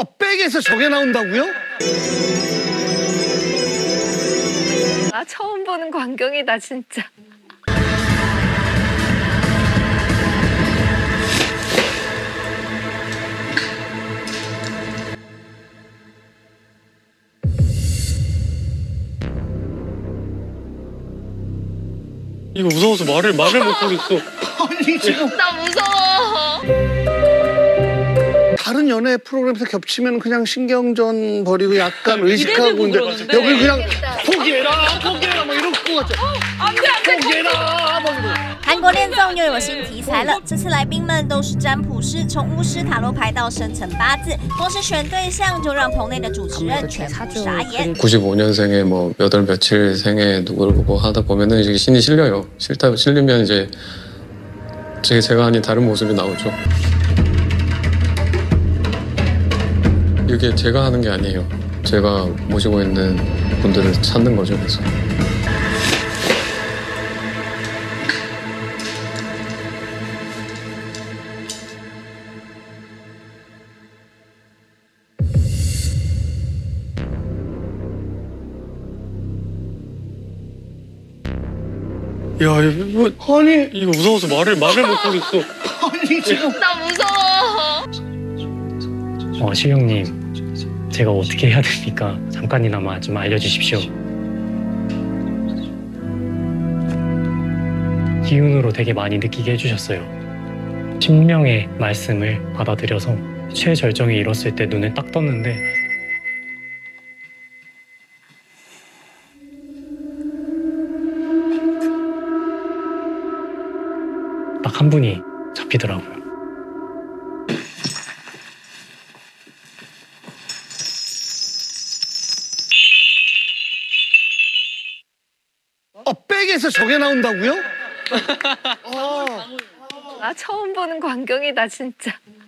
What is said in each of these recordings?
백에서 저게 나온다고요? 아, 처음 보는 광경이다, 진짜. 이거 무서워서 말을 못 하겠어. 아니 지금 나 무서워. 다른 연애 프로그램에서 겹치면 그냥 신경전 벌이고 약간 의식하고 있는데 여기 그냥 포기해라 뭐 이럴 것 같아. 포기해라 뭐 이러고. 韩国恋综又有新题材了，这次来宾们都是占卜师，从巫师塔罗牌到生辰八字，光是选对象就让棚内的主持人全部傻眼。 95년생에 뭐 몇 월 며칠 생에 누구를 보고 하다 보면은 이제 신이 실려요. 실리면 이제 제가 아닌 다른 모습이 나오죠. 이게 제가 하는 게 아니에요. 제가 모시고 있는 분들을 찾는 거죠, 그래서. 야, 이거 무서워서 말을 못 하겠어. 아니 지금 나 무서워. 시경님, 제가 어떻게 해야 됩니까? 잠깐이나마 좀 알려주십시오. 기운으로 되게 많이 느끼게 해주셨어요. 신명의 말씀을 받아들여서 최절정에 이뤘을 때 눈을 딱 떴는데 딱 한 분이 잡히더라고요. 백에서 저게 나온다고요? 아, 처음 보는 광경이다, 진짜.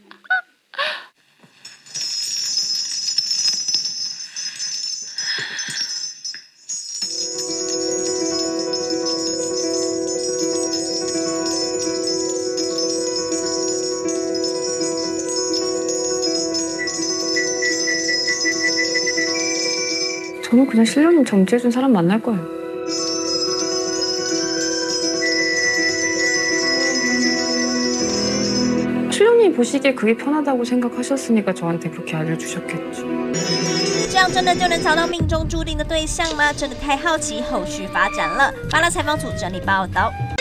저는 그냥 신령님 점지해준 사람 만날 거예요. 신령님 보시기에 그게 편하다고 생각하셨으니까 저한테 그렇게 알려주셨겠죠. 这样真的就能找到命中注定的对象吗？真的太好奇后续发展了。巴拉采访组整理报道。